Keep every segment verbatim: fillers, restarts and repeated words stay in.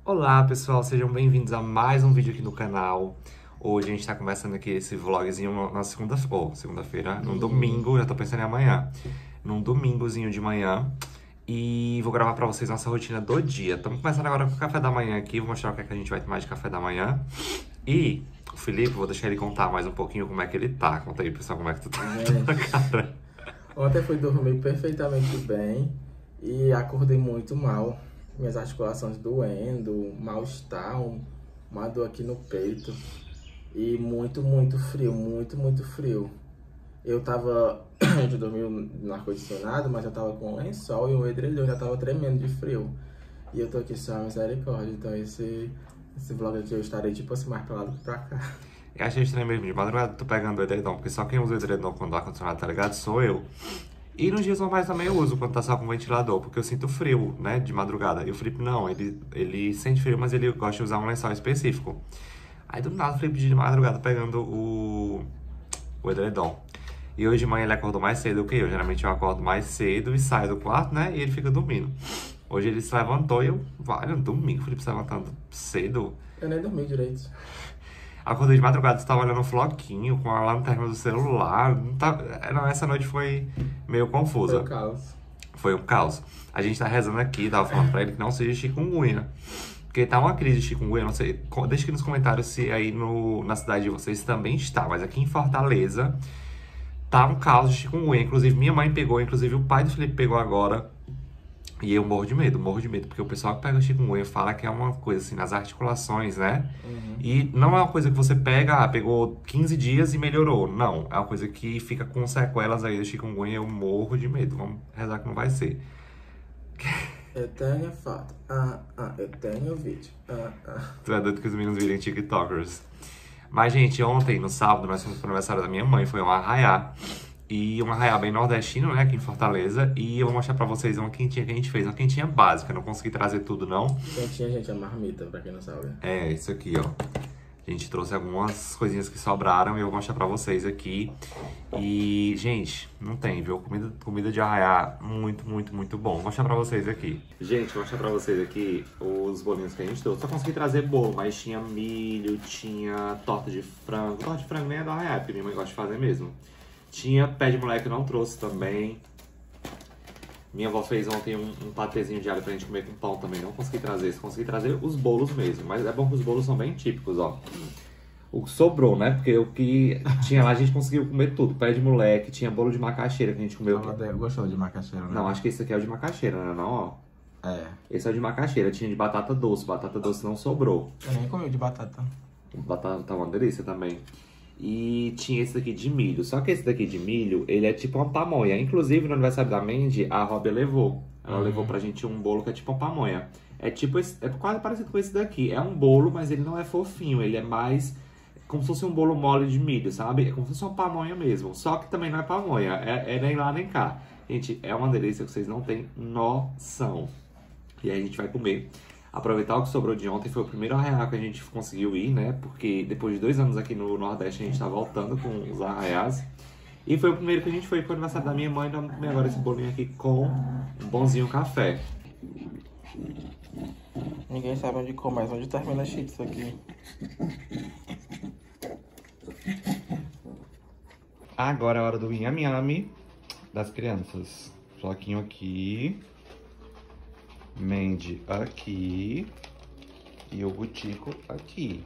Olá pessoal, sejam bem-vindos a mais um vídeo aqui no canal. Hoje a gente tá começando aqui esse vlogzinho na segunda, ou segunda-feira, num domingo, já tô pensando em amanhã. Num domingozinho de manhã. E vou gravar pra vocês nossa rotina do dia. Estamos começando agora com o café da manhã aqui, vou mostrar o que é que a gente vai tomar de café da manhã. E o Felipe, vou deixar ele contar mais um pouquinho como é que ele tá. Conta aí, pessoal, como é que tu tá, Gente, cara. ontem fui dormir perfeitamente bem e acordei muito mal. Minhas articulações doendo, mal-estar, um- uma dor aqui no peito e muito, muito frio, muito, muito frio. Eu tava, eu dormi no ar-condicionado, mas eu tava com um lençol e o edredom já tava tremendo de frio. E eu tô aqui só misericórdia, então esse, esse vlog aqui eu estarei tipo assim mais pra lá do que pra cá. Eu achei estranho mesmo, de madrugada tu pegando o edredom, porque só quem usa o edredom quando o ar-condicionado tá ligado sou eu. E nos dias normais também eu uso quando tá só com ventilador, porque eu sinto frio, né, de madrugada. E o Felipe não, ele, ele sente frio, mas ele gosta de usar um lençol específico. Aí do nada o Felipe de madrugada pegando o, o edredom. E hoje de manhã ele acordou mais cedo que eu. Geralmente eu acordo mais cedo e saio do quarto, né, e ele fica dormindo. Hoje ele se levantou e eu, vale, um domingo, o Felipe se levantando cedo. Eu nem dormi direito. Acordei de madrugada, estava olhando um floquinho com a lanterna do celular. Não tá... não, essa noite foi meio Foi o confusa. caos. Foi um caos. A gente tá rezando aqui, tava falando pra ele que não seja chikungunya. Porque tá uma crise de chikungunya, não sei. Deixa aqui nos comentários se aí no, na cidade de vocês também está. Mas aqui em Fortaleza tá um caos de chikungunya. Inclusive minha mãe pegou, inclusive o pai do Felipe pegou agora. E eu morro de medo, morro de medo, porque o pessoal que pega chikungunya fala que é uma coisa assim nas articulações, né? Uhum. E não é uma coisa que você pega, ah, pegou quinze dias e melhorou. Não, é uma coisa que fica com sequelas aí do chikungunya. Eu morro de medo. Vamos rezar que não vai ser. Eu tenho foto. Ah, ah, eu tenho vídeo. Ah, ah. Tu é doido que os meninos virem TikTokers. Mas, gente, ontem, no sábado, nós fomos pro aniversário da minha mãe. Foi um arraiá. E um arraiá bem nordestino, né? Aqui em Fortaleza. E eu vou mostrar pra vocês uma quentinha que a gente fez. Uma quentinha básica. Não consegui trazer tudo, não. Quentinha, gente, é marmita, pra quem não sabe. É, isso aqui, ó. A gente trouxe algumas coisinhas que sobraram e eu vou mostrar pra vocês aqui. E, gente, não tem, viu? Comida, comida de arraiá, muito, muito, muito bom. Vou mostrar pra vocês aqui. Gente, vou mostrar pra vocês aqui os bolinhos que a gente trouxe. Só consegui trazer bolo, mas tinha milho, tinha torta de frango. Torta de frango nem é do arraiá, porque minha mãe gosta de fazer mesmo. Tinha pé de moleque, eu não trouxe também. Minha avó fez ontem um, um patezinho de alho pra gente comer com pão também. Não consegui trazer, só consegui trazer os bolos mesmo. Mas é bom que os bolos são bem típicos, ó. O que sobrou, né? Porque o que tinha lá a gente conseguiu comer tudo. Pé de moleque, tinha bolo de macaxeira que a gente comeu. Ela gostou de macaxeira, né? Não, acho que esse aqui é o de macaxeira, né? Não, ó. É. Esse é o de macaxeira. Tinha de batata doce. Batata doce não sobrou. Eu nem comi o de batata. Batata tá uma delícia também. E tinha esse daqui de milho. Só que esse daqui de milho, ele é tipo uma pamonha. Inclusive, no aniversário da Mandy, a Robbie levou. Ela Uhum. levou pra gente um bolo que é tipo uma pamonha. É tipo, esse, é quase parecido com esse daqui. É um bolo, mas ele não é fofinho. Ele é mais como se fosse um bolo mole de milho, sabe? É como se fosse uma pamonha mesmo. Só que também não é pamonha. É, é nem lá nem cá. Gente, é uma delícia que vocês não têm noção. E aí a gente vai comer. Aproveitar o que sobrou de ontem, foi o primeiro arraiá que a gente conseguiu ir, né? Porque depois de dois anos aqui no Nordeste, a gente tá voltando com os arraiás. E foi o primeiro que a gente foi pro aniversário da minha mãe. Então, vamos comer agora esse bolinho aqui com um bonzinho café. Ninguém sabe onde começa, onde termina Cheetos aqui. Agora é a hora do Yami Yami das crianças. Floquinho aqui. Mandy aqui. E o Butico aqui.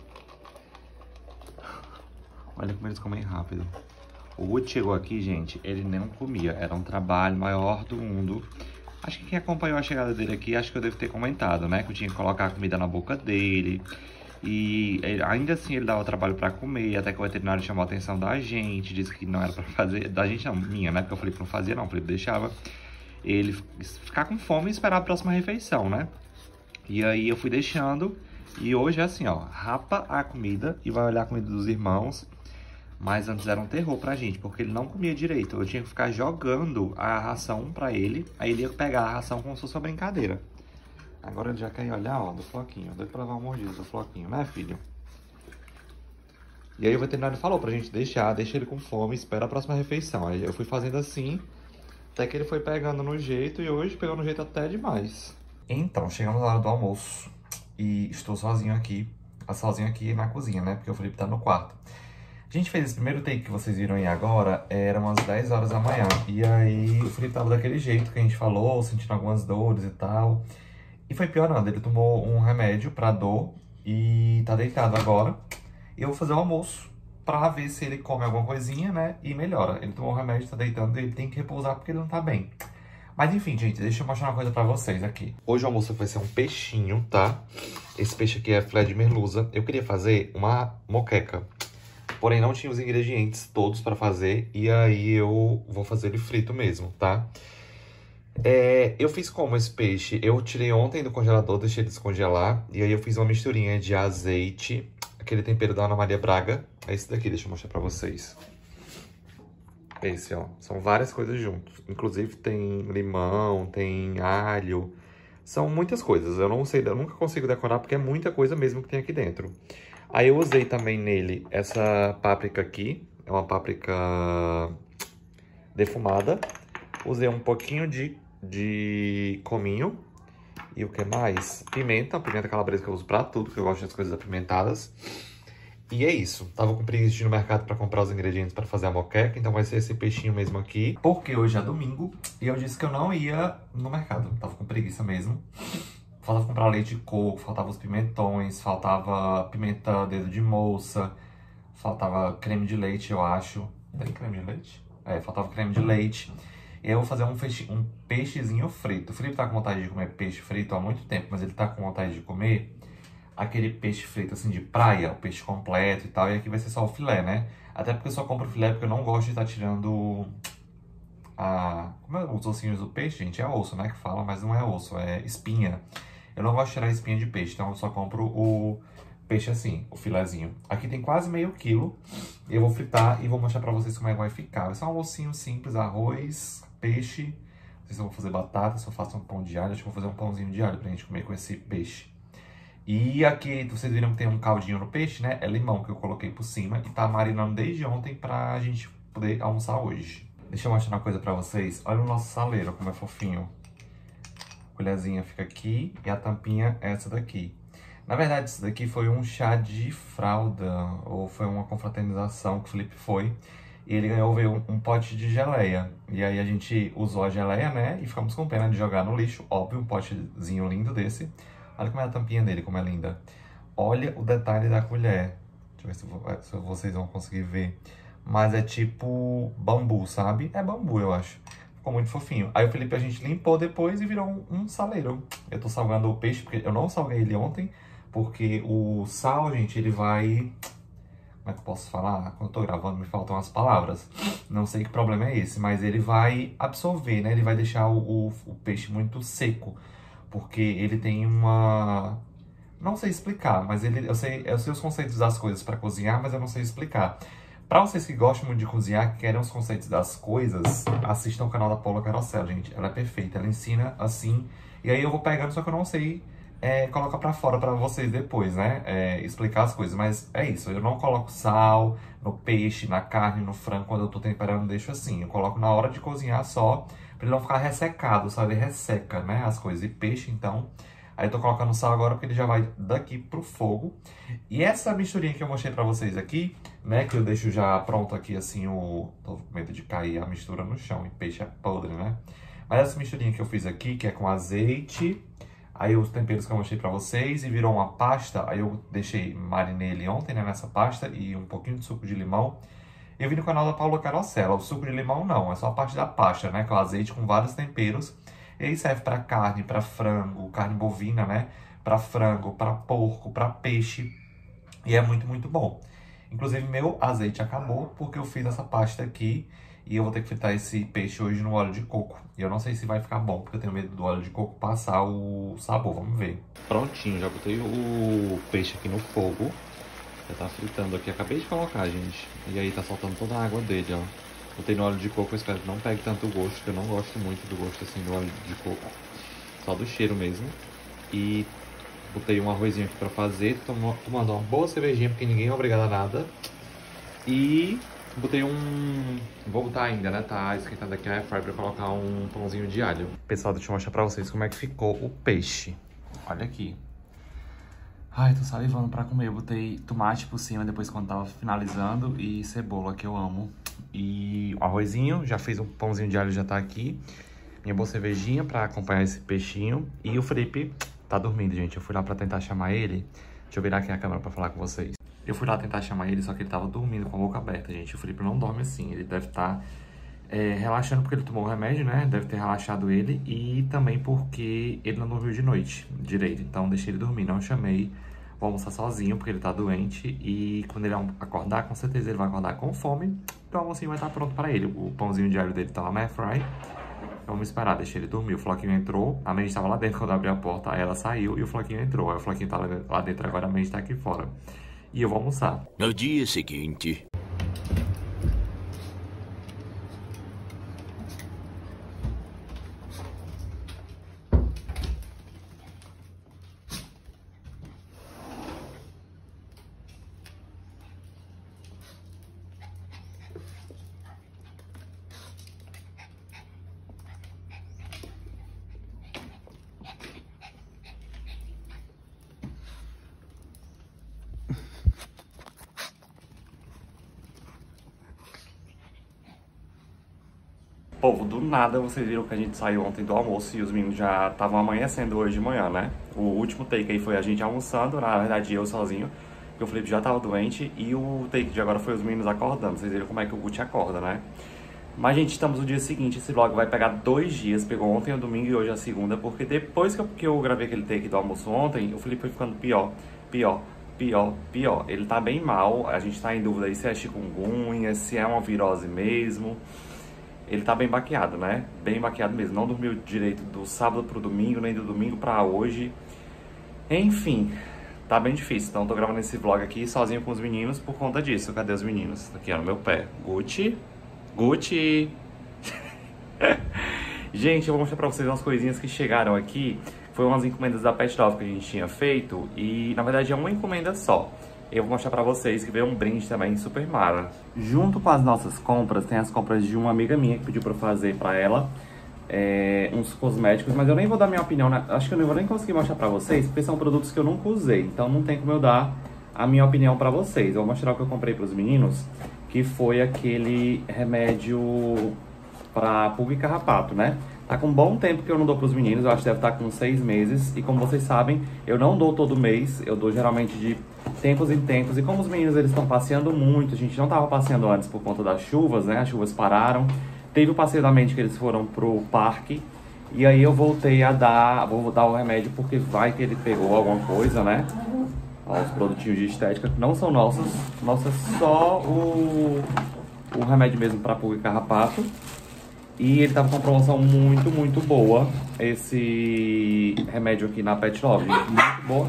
Olha como eles comem rápido. O Guti chegou aqui, gente, ele não comia. Era um trabalho maior do mundo. Acho que quem acompanhou a chegada dele aqui, acho que eu devo ter comentado, né? Que eu tinha que colocar a comida na boca dele. E ele, ainda assim ele dava trabalho pra comer, até que o veterinário chamou a atenção da gente, disse que não era pra fazer, da gente não, minha, né? Porque eu falei que não fazia não, o Felipe deixava ele ficar com fome e esperar a próxima refeição, né? E aí eu fui deixando, e hoje é assim, ó, rapa a comida e vai olhar a comida dos irmãos. Mas antes era um terror pra gente, porque ele não comia direito. Eu tinha que ficar jogando a ração pra ele, aí ele ia pegar a ração como se fosse uma brincadeira. Agora ele já quer olhar, ó, do floquinho. Doido pra levar uma mordida do floquinho, né, filho? E aí o veterinário falou pra gente deixar, deixa ele com fome, espera a próxima refeição. Aí eu fui fazendo assim, até que ele foi pegando no jeito, e hoje pegou no jeito até demais. Então, chegamos na hora do almoço. e estou sozinho aqui, sozinho aqui na cozinha, né? Porque o Felipe tá no quarto. A gente fez esse primeiro take que vocês viram aí agora, era umas dez horas da manhã. E aí o Felipe tava daquele jeito que a gente falou, sentindo algumas dores e tal. E foi piorando, ele tomou um remédio pra dor e tá deitado agora. E eu vou fazer o almoço pra ver se ele come alguma coisinha, né? E melhora. Ele tomou o remédio, tá deitando e ele tem que repousar porque ele não tá bem. Mas enfim, gente, deixa eu mostrar uma coisa pra vocês aqui. Hoje o almoço vai ser um peixinho, tá? Esse peixe aqui é filé de merluza. Eu queria fazer uma moqueca, porém não tinha os ingredientes todos pra fazer. E aí eu vou fazer ele frito mesmo, tá? É, eu fiz como esse peixe? Eu tirei ontem do congelador, deixei ele descongelar. E aí eu fiz uma misturinha de azeite, aquele tempero da Ana Maria Braga. É esse daqui, deixa eu mostrar pra vocês. Esse, ó. São várias coisas juntos. Inclusive tem limão, tem alho. São muitas coisas. Eu não sei, eu nunca consigo decorar porque é muita coisa mesmo que tem aqui dentro. Aí eu usei também nele essa páprica aqui. É uma páprica defumada. Usei um pouquinho de, de cominho. E o que mais? Pimenta. Pimenta calabresa que eu uso pra tudo, porque eu gosto das coisas apimentadas. E é isso. Tava com preguiça de ir no mercado pra comprar os ingredientes pra fazer a moqueca. Então vai ser esse peixinho mesmo aqui. Porque hoje é domingo. E eu disse que eu não ia no mercado. Tava com preguiça mesmo. Faltava comprar leite de coco. Faltava os pimentões. Faltava pimenta dedo de moça. Faltava creme de leite, eu acho. Tem creme de leite? É, faltava creme de leite. E eu vou fazer um, feixe, um peixezinho frito. O Felipe tá com vontade de comer peixe frito há muito tempo. Mas ele tá com vontade de comer aquele peixe frito assim de praia, o peixe completo e tal, e aqui vai ser só o filé, né? Até porque eu só compro filé porque eu não gosto de estar tirando a... Como é os ossinhos do peixe, gente? É osso, né? Que fala, mas não é osso, é espinha. Eu não gosto de tirar a espinha de peixe, então eu só compro o peixe assim, o filézinho. Aqui tem quase meio quilo, eu vou fritar e vou mostrar pra vocês como é que vai ficar. Vai ser um almocinho simples, arroz, peixe, não sei se eu vou fazer batata, se eu faço um pão de alho, acho que eu vou fazer um pãozinho de alho pra gente comer com esse peixe. E aqui, vocês viram que tem um caldinho no peixe, né? É limão que eu coloquei por cima e tá marinando desde ontem pra gente poder almoçar hoje. Deixa eu mostrar uma coisa pra vocês. Olha o nosso saleiro, como é fofinho. A colherzinha fica aqui e a tampinha é essa daqui. Na verdade, isso daqui foi um chá de fralda, ou foi uma confraternização que o Felipe foi. E ele ganhou veio um, um pote de geleia. E aí a gente usou a geleia, né? E ficamos com pena de jogar no lixo. Óbvio, um potezinho lindo desse. Olha como é a tampinha dele, como é linda. Olha o detalhe da colher. Deixa eu ver se, se vocês vão conseguir ver. Mas é tipo bambu, sabe? É bambu, eu acho. Ficou muito fofinho. Aí o Felipe a gente limpou depois e virou um, um saleiro. Eu tô salgando o peixe, porque eu não salguei ele ontem. Porque o sal, gente, ele vai... Como é que eu posso falar? Quando eu tô gravando me faltam as palavras. Não sei que problema é esse, mas ele vai absorver, né? Ele vai deixar o, o, o peixe muito seco. Porque ele tem uma... Não sei explicar, mas ele, eu, sei, eu sei os conceitos das coisas para cozinhar, mas eu não sei explicar. Para vocês que gostam muito de cozinhar, que querem os conceitos das coisas, assistam o canal da Paula Carosella, gente. Ela é perfeita, ela ensina assim. E aí eu vou pegando, só que eu não sei é, colocar para fora para vocês depois, né? É, explicar as coisas. Mas é isso, eu não coloco sal no peixe, na carne, no frango, quando eu tô temperando, deixo assim. Eu coloco na hora de cozinhar só, pra ele não ficar ressecado, sabe? Ele resseca, né, as coisas. E peixe, então... Aí eu tô colocando sal agora porque ele já vai daqui pro fogo. E essa misturinha que eu mostrei pra vocês aqui, né, que eu deixo já pronto aqui, assim, o... Tô com medo de cair a mistura no chão, e peixe é podre, né? Mas essa misturinha que eu fiz aqui, que é com azeite, aí os temperos que eu mostrei pra vocês, e virou uma pasta, aí eu deixei, marinei ele ontem, né, nessa pasta, e um pouquinho de suco de limão. Eu vi no canal da Paula Carosella, o suco de limão não, é só a parte da pasta, né, que é o azeite com vários temperos. E aí serve para carne, para frango, carne bovina, né? Para frango, para porco, para peixe. E é muito, muito bom. Inclusive, meu azeite acabou porque eu fiz essa pasta aqui. E eu vou ter que fritar esse peixe hoje no óleo de coco. E eu não sei se vai ficar bom, porque eu tenho medo do óleo de coco passar o sabor. Vamos ver. Prontinho, já botei o peixe aqui no fogo. Já tá fritando aqui. Acabei de colocar, gente. E aí tá soltando toda a água dele, ó. Botei no óleo de coco, eu espero que não pegue tanto o gosto, porque eu não gosto muito do gosto assim do óleo de coco. Só do cheiro mesmo. E botei um arrozinho aqui pra fazer, tomando uma boa cervejinha, porque ninguém é obrigado a nada. E botei um... Vou botar ainda, né? Tá esquentando aqui a airfryer pra colocar um pãozinho de alho. Pessoal, deixa eu mostrar pra vocês como é que ficou o peixe. Olha aqui. Ai, tô salivando pra comer. Eu botei tomate por cima depois quando tava finalizando e cebola, que eu amo. E o arrozinho, já fez um pãozinho de alho, já tá aqui. Minha boa cervejinha pra acompanhar esse peixinho. E o Felipe tá dormindo, gente. Eu fui lá pra tentar chamar ele. Deixa eu virar aqui a câmera pra falar com vocês. Eu fui lá tentar chamar ele, só que ele tava dormindo com a boca aberta, gente. O Felipe não dorme assim. Ele deve estar é, relaxando porque ele tomou o remédio, né? Deve ter relaxado ele. E também porque ele não dormiu de noite direito. Então deixei ele dormir, não chamei. Vou almoçar sozinho porque ele tá doente. E quando ele acordar, com certeza ele vai acordar com fome. Então o almocinho vai estar pronto pra ele. O pãozinho diário dele tá lá na airfry. Vamos esperar, deixei ele dormir. O Floquinho entrou, a Mandy estava lá dentro quando eu abri a porta, aí ela saiu e o Floquinho entrou. Aí o Floquinho tá lá dentro agora, a Mandy tá aqui fora. E eu vou almoçar. No dia seguinte... Povo, do nada vocês viram que a gente saiu ontem do almoço e os meninos já estavam amanhecendo hoje de manhã, né? O último take aí foi a gente almoçando, na verdade eu sozinho, porque o Felipe já tava doente, e o take de agora foi os meninos acordando. Vocês viram como é que o Gucci acorda, né? Mas, gente, estamos no dia seguinte, esse vlog vai pegar dois dias, pegou ontem o domingo e hoje a segunda, porque depois que eu, que eu gravei aquele take do almoço ontem, o Felipe foi ficando pior, pior, pior, pior. Ele tá bem mal, a gente tá em dúvida aí se é chikungunya, se é uma virose mesmo. Ele tá bem baqueado, né? Bem baqueado mesmo. Não dormiu direito do sábado pro domingo, nem do domingo pra hoje. Enfim, tá bem difícil. Então tô gravando esse vlog aqui sozinho com os meninos por conta disso. Cadê os meninos? Aqui, ó, no meu pé. Gucci. Gucci. Gente, eu vou mostrar pra vocês umas coisinhas que chegaram aqui. Foi umas encomendas da Pet Love que a gente tinha feito. E, na verdade, é uma encomenda só. Eu vou mostrar pra vocês que veio um brinde também super mara. Junto com as nossas compras, tem as compras de uma amiga minha que pediu pra eu fazer pra ela é, uns cosméticos, mas eu nem vou dar minha opinião, né? Acho que eu não vou nem conseguir mostrar pra vocês, porque são produtos que eu nunca usei, então não tem como eu dar a minha opinião pra vocês. Eu vou mostrar o que eu comprei pros meninos, que foi aquele remédio pra pulga e carrapato, né? Tá com um bom tempo que eu não dou pros meninos, eu acho que deve estar com seis meses. E como vocês sabem, eu não dou todo mês, eu dou geralmente de tempos em tempos. E como os meninos eles estão passeando muito, a gente não tava passeando antes por conta das chuvas, né? As chuvas pararam. Teve o passeio da mente que eles foram pro parque. E aí eu voltei a dar, vou dar o remédio porque vai que ele pegou alguma coisa, né? Ó, os produtinhos de estética que não são nossos. Nossa, é só o, o remédio mesmo pra pulga e carrapato. E ele tava com uma promoção muito, muito boa, esse remédio aqui na Pet Love, gente, muito boa.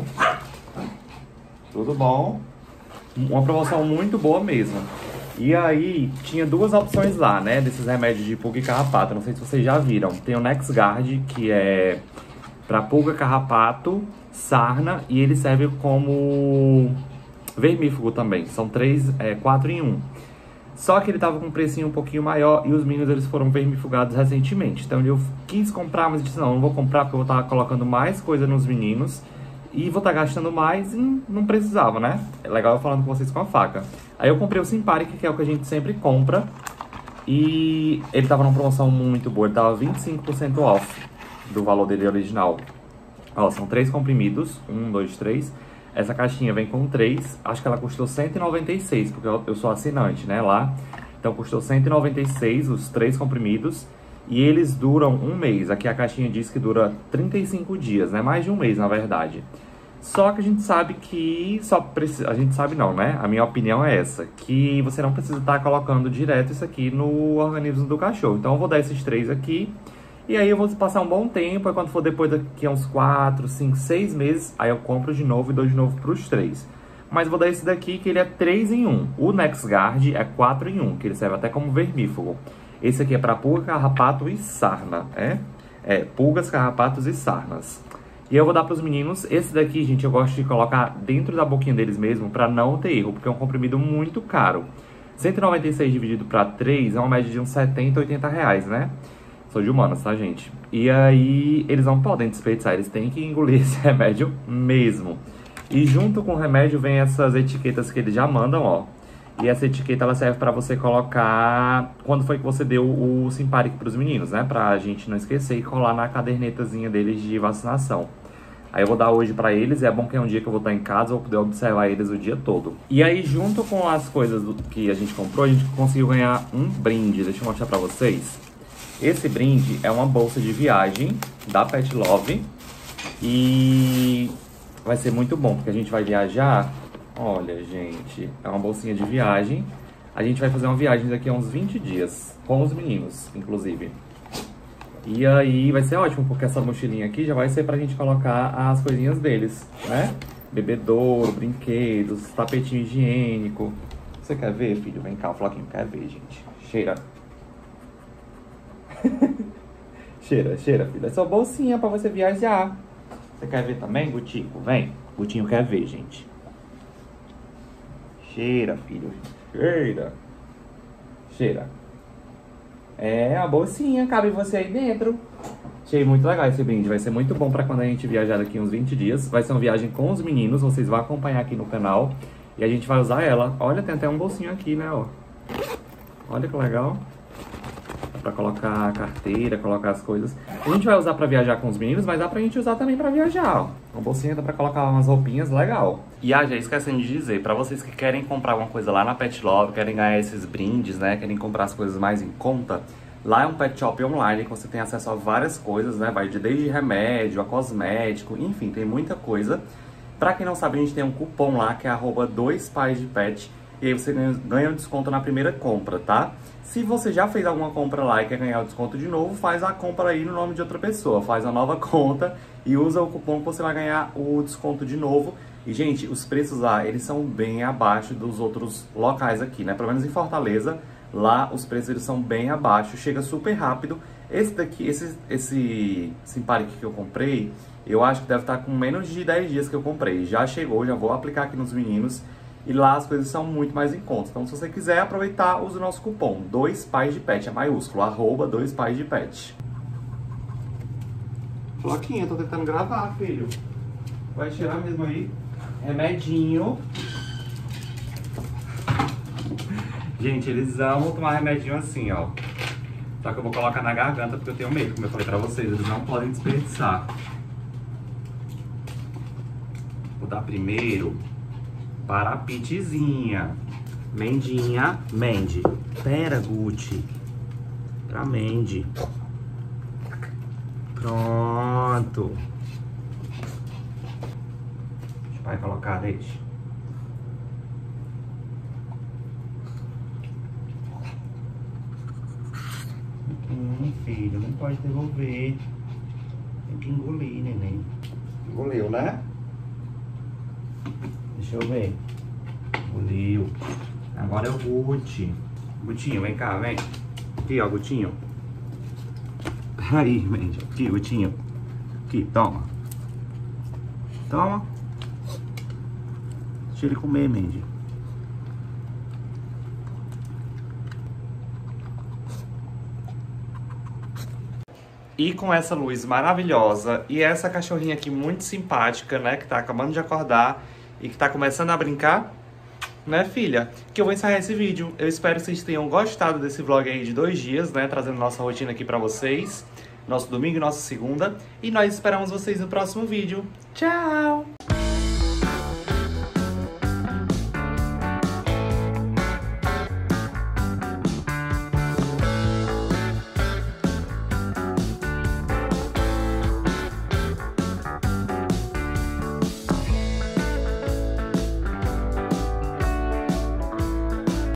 Tudo bom? Uma promoção muito boa mesmo. E aí, tinha duas opções lá, né, desses remédios de pulga e carrapato, não sei se vocês já viram. Tem o NexGard, que é pra pulga, carrapato, sarna, e ele serve como vermífugo também. São três, é, quatro em um. Só que ele tava com um precinho um pouquinho maior e os meninos eles foram vermifugados recentemente. Então eu quis comprar, mas disse, não, não vou comprar porque eu vou estar colocando mais coisa nos meninos e vou estar gastando mais e não precisava, né? É legal eu falando com vocês com a faca. Aí eu comprei o Simparic, que é o que a gente sempre compra. E ele tava numa promoção muito boa, ele tava vinte e cinco por cento off do valor dele original. Ó, são três comprimidos, um, dois, três. Essa caixinha vem com três, acho que ela custou cento e noventa e seis, porque eu, eu sou assinante, né, lá. Então custou cento e noventa e seis os três comprimidos e eles duram um mês. Aqui a caixinha diz que dura trinta e cinco dias, né, mais de um mês na verdade. Só que a gente sabe que, só precisa, a gente sabe não, né, a minha opinião é essa, que você não precisa estar colocando direto isso aqui no organismo do cachorro. Então eu vou dar esses três aqui. E aí eu vou passar um bom tempo, aí quando for depois daqui a uns quatro, cinco, seis meses, aí eu compro de novo e dou de novo pros três. Mas vou dar esse daqui que ele é três em um. O NexGard é quatro em um, que ele serve até como vermífugo. Esse aqui é para pulga, carrapato e sarna, é? É, pulgas, carrapatos e sarnas. E eu vou dar pros meninos, esse daqui, gente, eu gosto de colocar dentro da boquinha deles mesmo, pra não ter erro, porque é um comprimido muito caro. cento e noventa e seis dividido para três é uma média de uns setenta, oitenta reais, né? Sou de humanas, tá, gente? E aí, eles não podem desperdiçar, eles têm que engolir esse remédio mesmo. E junto com o remédio vem essas etiquetas que eles já mandam, ó. E essa etiqueta, ela serve pra você colocar quando foi que você deu o Simparic pros meninos, né? Pra gente não esquecer e colar na cadernetazinha deles de vacinação. Aí eu vou dar hoje pra eles, é bom que é um dia que eu vou estar em casa, eu vou poder observar eles o dia todo. E aí, junto com as coisas do, que a gente comprou, a gente conseguiu ganhar um brinde. Deixa eu mostrar pra vocês. Esse brinde é uma bolsa de viagem da Pet Love. E vai ser muito bom, porque a gente vai viajar. Olha, gente, é uma bolsinha de viagem. A gente vai fazer uma viagem daqui a uns vinte dias, com os meninos, inclusive. E aí vai ser ótimo, porque essa mochilinha aqui já vai ser pra gente colocar as coisinhas deles, né? Bebedouro, brinquedos, tapetinho higiênico. Você quer ver, filho? Vem cá, o Floquinho quer ver, gente. Cheira. Cheira, cheira, filho. É só bolsinha pra você viajar. Você quer ver também, Gutinho? Vem. Gutinho quer ver, gente. Cheira, filho. Cheira. Cheira. É, a bolsinha, cabe você aí dentro. Achei muito legal esse brinde, vai ser muito bom pra quando a gente viajar daqui uns vinte dias. Vai ser uma viagem com os meninos, vocês vão acompanhar aqui no canal. E a gente vai usar ela. Olha, tem até um bolsinho aqui, né, ó. Olha que legal. Dá pra colocar a carteira, colocar as coisas. A gente vai usar pra viajar com os meninos, mas dá pra gente usar também pra viajar, ó. Uma bolsinha dá pra colocar umas roupinhas, legal. E ah, já esquecendo de dizer, pra vocês que querem comprar alguma coisa lá na Pet Love, querem ganhar esses brindes, né, querem comprar as coisas mais em conta, lá é um pet shop online que você tem acesso a várias coisas, né, vai de desde remédio a cosmético, enfim, tem muita coisa. Pra quem não sabe, a gente tem um cupom lá que é arroba dois pais de pet. E aí você ganha, ganha um desconto na primeira compra, tá? Se você já fez alguma compra lá e quer ganhar o desconto de novo, faz a compra aí no nome de outra pessoa. Faz a nova conta e usa o cupom que você vai ganhar o desconto de novo. E, gente, os preços lá, eles são bem abaixo dos outros locais aqui, né? Pelo menos em Fortaleza, lá os preços eles são bem abaixo, chega super rápido. Esse daqui, esse, esse Simparic que eu comprei, eu acho que deve estar com menos de dez dias que eu comprei. Já chegou, já vou aplicar aqui nos meninos. E lá as coisas são muito mais em conta. Então, se você quiser aproveitar, use o nosso cupom dois pais de pet, é maiúsculo, arroba dois pais de pet. Floquinha, tô tentando gravar, filho. Vai tirar mesmo aí. Remedinho. Gente, eles amam tomar remedinho assim, ó. Só que eu vou colocar na garganta porque eu tenho medo, como eu falei pra vocês, eles não podem desperdiçar. Vou dar primeiro para a Pitzinha. Mendinha, Mandy. Pera, Gucci. Pra Mandy. Pronto. Deixa o pai colocar leite. Hum, filho, não pode devolver. Tem que engolir, neném. Engoliu, né? Deixa eu ver. Engoliu. Agora é o Guti. Gutinho, vem cá, vem. Aqui, ó, Gutinho. Aí, Mandy. Aqui, Gutinho. Aqui, toma. Toma. Deixa ele comer, Mandy. E com essa luz maravilhosa e essa cachorrinha aqui muito simpática, né, que tá acabando de acordar e que tá começando a brincar, né, filha, que eu vou encerrar esse vídeo. Eu espero que vocês tenham gostado desse vlog aí de dois dias, né, trazendo nossa rotina aqui pra vocês, nosso domingo e nossa segunda, e nós esperamos vocês no próximo vídeo. Tchau!